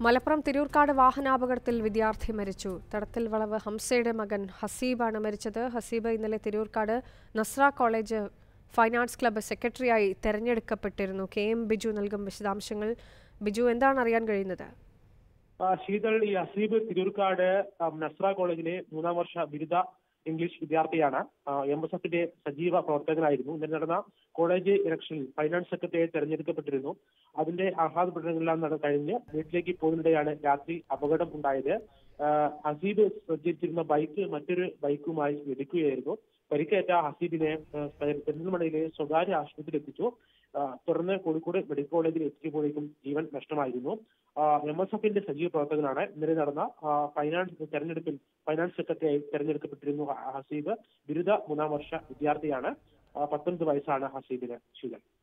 മലപ്പുറം തിരൂർക്കാട് വാഹനാപകടത്തിൽ വിദ്യാർത്ഥി മരിച്ചു. തടത്തിൽ വളവ് ഹംസയുടെ മകൻ ഹസീബാണ് മരിച്ചത്. ഹസീബ് ഇന്നലെ Thirurkkad Nasra college fine arts club സെക്രട്ടറിയായി തെരഞ്ഞെടുക്കപ്പെട്ടിരുന്നു. KM ബിജു നൽകും വിശദാംശങ്ങൾ. ബിജു, എന്താണ് അറിയാൻ കഴിയുന്നത്? ശീതൾ, ഈ ഹസീബ് തിരൂർക്കാട് നസ്ര കോളേജിലെ 3ാം വർഷ ബിരുദ ഇംഗ്ലീഷ് വിദ്യാർത്ഥിയാണ്. MSFന്റെ സജീവ പ്രവർത്തകനായിരുന്നു. ഇന്നലെ നടന്ന കോളേജ് ഇലക്ഷനിൽ ഫൈനാൻസ് സെക്രട്ടറിയായി തെരഞ്ഞെടുക്കപ്പെട്ടിരുന്നു. അതിന്റെ ആഹ്ലാദ പ്രകടനങ്ങളെല്ലാം കഴിഞ്ഞ് വീട്ടിലേക്ക് പോകുന്നതിനിടെയാണ് രാത്രി അപകടം ഉണ്ടായത്. ഹസീബ് സഞ്ചരിച്ചിരുന്ന ബൈക്ക് മറ്റൊരു ബൈക്കുമായി ഇടിക്കുകയായിരുന്നു. പരിക്കേറ്റ ഹസീബിനെ പെരിന്തൽമണ്ണയിലെ സ്വകാര്യ ആശുപത്രിയിൽ എത്തിച്ചു. തുടർന്ന് കോഴിക്കോട് മെഡിക്കൽ കോളേജിൽ എത്തിയപ്പോഴേക്കും ജീവൻ നഷ്ടമായിരുന്നു. MSFന്റെ സജീവ പ്രവർത്തകനാണ്. ഇന്നലെ നടന്ന തെരഞ്ഞെടുപ്പിൽ ഫൈനാൻസ് സെക്രട്ടറിയായി തെരഞ്ഞെടുക്കപ്പെട്ടിരുന്നു ഹസീബ്. ബിരുദ 3ാം വർഷ വിദ്യാർത്ഥിയാണ്. 19 വയസ്സാണ് ഹസീബിന്.